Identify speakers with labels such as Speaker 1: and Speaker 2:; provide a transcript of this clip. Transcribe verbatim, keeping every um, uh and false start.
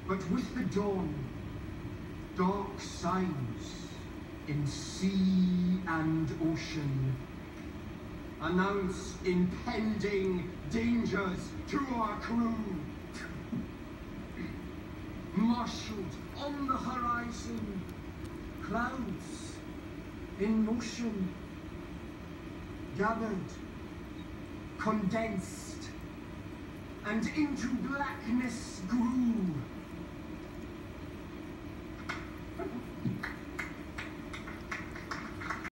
Speaker 1: But with the dawn, dark signs in sea and ocean announce impending dangers to our crew. Marshaled on the horizon, clouds in motion, gathered, condensed, and into blackness grew.